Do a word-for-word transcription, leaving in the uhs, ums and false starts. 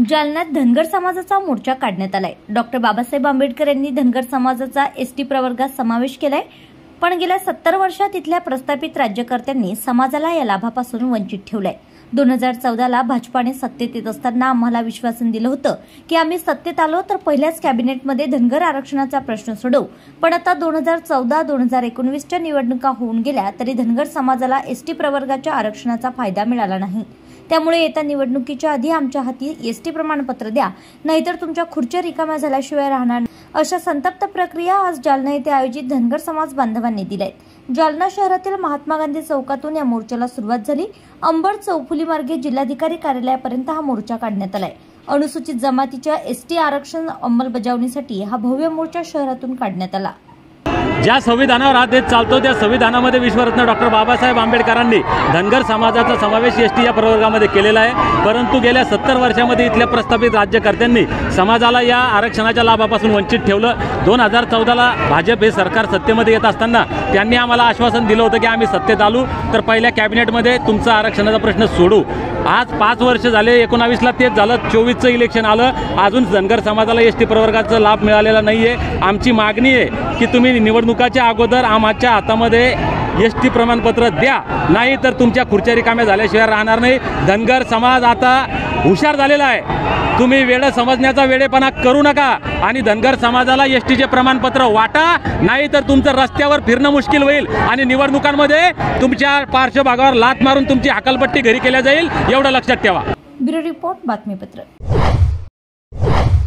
जालन्यात धनगर समाजाचा मोर्चा काढण्यात आलाय। डॉक्टर बाबासाहेब आंबेडकर यांनी धनगर समाजाचा एसटी प्रवर्गात समावेश केलाय, पण गेल्या सत्तर वर्षात इथल्या प्रस्थापित राज्यकर्त्यांनी समाजाला या लाभापासून वंचित ठेवलंय। दोन हजार चौदा ला भाजपाने सत्तेत येत असताना आम्हाला विश्वासन दिलं होतं की आम्ही सत्तेत आलो तर पहिल्याच कॅबिनेटमध्ये धनगर आरक्षणाचा प्रश्न सोडवू, पण आता दोन हजार चौदा दोन हजार एकोणवीस च्या निवडणुका होऊन गेल्या तरी धनगर समाजाला एसटी प्रवर्गाच्या आरक्षणाचा फायदा मिळाला नाही। त्यामुळे येत्या निवडणुकीच्या आधी आमच्या हाती एसटी प्रमाणपत्र द्या, नाहीतर तुमच्या खुर्च्या रिकाम्या झाल्याशिवाय राहणार, अशा संतप्त प्रक्रिया आज जालना येथे आयोजित धनगर समाज बांधवांनी दिल्यात। जालना शहरातील महात्मा गांधी चौकातून या मोर्चाला सुरुवात झाली। अंबड चौफुली मार्गे जिल्हाधिकारी कार्यालयापर्यंत हा मोर्चा काढण्यात आलाय। अनुसूचित जमातीच्या एसटी आरक्षण अंमलबजावणीसाठी हा भव्य मोर्चा शहरातून काढण्यात आला। ज्या संविधानावर हा देश चालतो त्या संविधानामध्ये विश्वरत्न डॉक्टर बाबासाहेब आंबेडकरांनी धनगर समाजाचा समावेश एसटी या प्रवर्गामध्ये केलेला आहे, परंतु गेल्या सत्तर वर्षामध्ये इथल्या प्रस्थापित राज्यकर्त्यांनी समाजाला या आरक्षणाच्या लाभापासून वंचित ठेवलं। दोन हजार चौदाला भाजप हे सरकार सत्तेमध्ये येत असताना त्यांनी आम्हाला आश्वासन दिलं होतं की आम्ही सत्तेत आलो तर पहिल्या कॅबिनेटमध्ये तुमचा आरक्षणाचा प्रश्न सोडू। आज पाच वर्ष झाले, एकोणावीसला तेच झालं, चोवीसचं इलेक्शन आलं, अजून धनगर समाजाला एसटी प्रवर्गाचा लाभ मिळालेला नाही आहे। आमची मागणी आहे की तुम्ही निवडणुकाच्या अगोदर आमच्या हातामध्ये एसटी प्रमाणपत्र द्या, नाही तर तुमच्या खुर्च्या रिकाम्या झाल्याशिवाय राहणार नाही। धनगर समाज आता हुशार झालेला आहे, तुम्ही वेळ समजण्याचा वेळेपणा करू नका आणि धनगर समाजाला एसटीचे प्रमाणपत्र वाटा, नाही तर तुमचं रस्त्यावर फिरणं मुश्किल होईल आणि निवडणुकांमध्ये तुमच्या पार्श्वभागावर लात मारून तुमची हकालपट्टी घरी केल्या जाईल, एवढं लक्षात ठेवा। ब्युरो रिपोर्ट, बातमीपत्र।